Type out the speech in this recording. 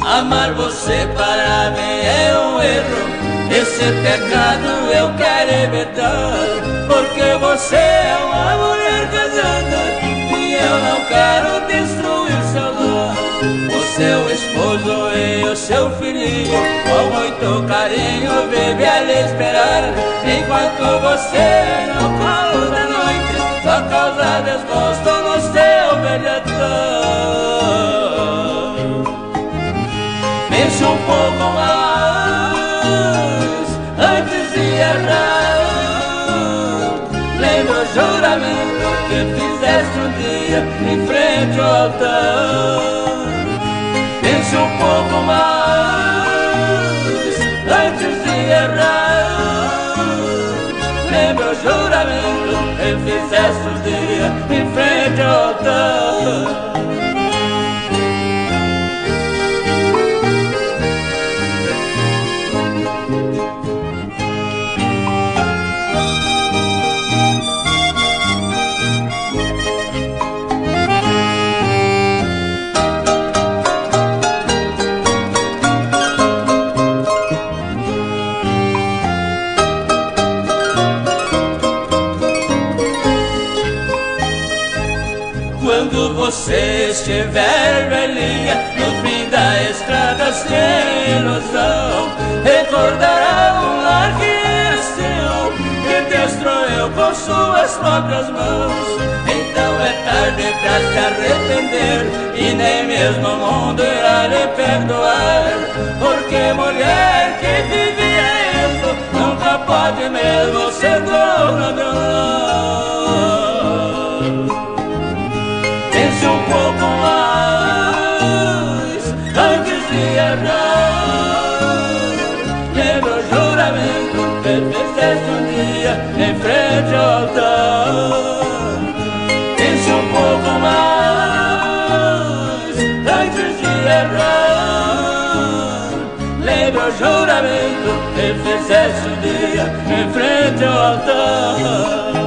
Amar você para mim é um erro. Esse pecado eu quero evitar, porque você é uma mulher casada e eu não quero destruir seu lar. O seu esposo e o seu filhinho com muito carinho vive a lhe esperar, enquanto você no colo da noite só causa desgosto no seu bem-estar. Pense um pouco mais antes de errar. Lembra o juramento que fizeste um dia em frente ao altar. Pense um pouco mais antes de errar. Lembra o juramento que fizeste um dia em frente ao altar. Quando você estiver velhinha no fim da estrada sem ilusão, recordará um lar que é seu, que destruiu com suas próprias mãos. Então é tarde pra se arrepender e nem mesmo o mundo irá lhe perdoar, porque mulher que vivia isso nunca pode mesmo ser dona de um lar. Pense um pouco mais antes de errar. Lembra o juramento que fizeste um dia em frente ao altar. Pense um pouco mais antes de errar. Lembra o juramento que fizeste um dia em frente ao altar.